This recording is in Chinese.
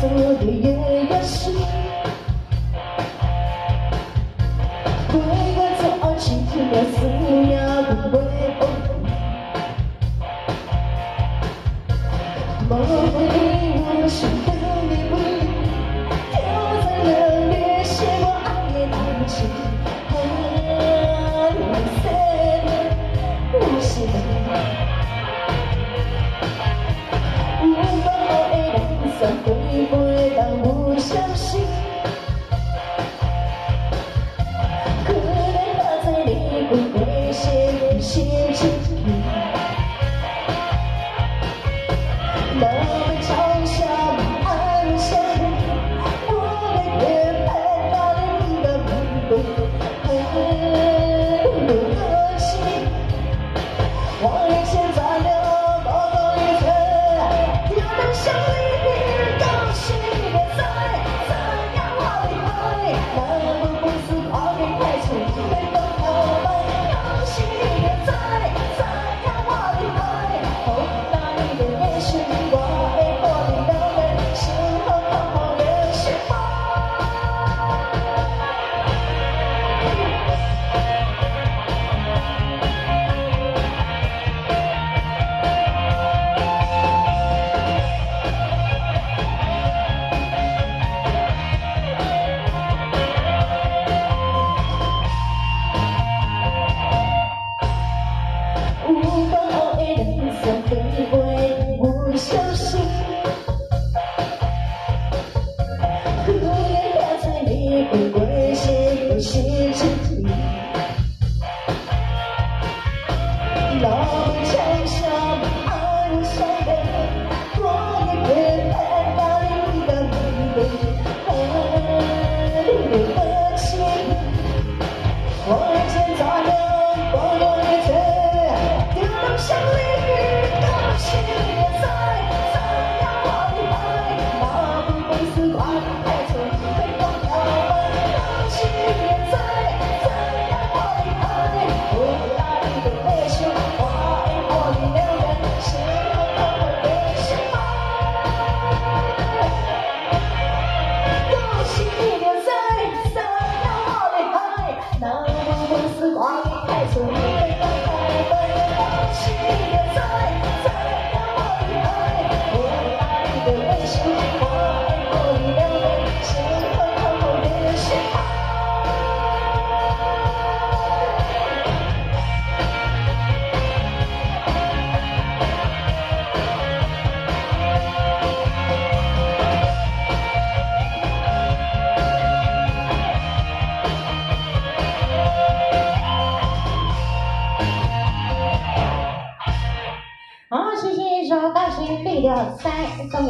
做的越游戏，规个做起了死呀不会崩，莫非我是等你不离，挑在了烈血我爱的大气，我是会不会让我相信？可能他在你不会先进去，那么嘲笑暗笑，我的眼盼到你的目光，很不可惜，我也现在了，包括一切，要能想你。不会先不写自己，那么嘲笑暗笑的，我也别看到你的面容，很不可惜，我现在了，我有一切，就能像你高兴的在，怎样我的爱，那不会是光太错。好，谢谢一首《大型力量3》送给。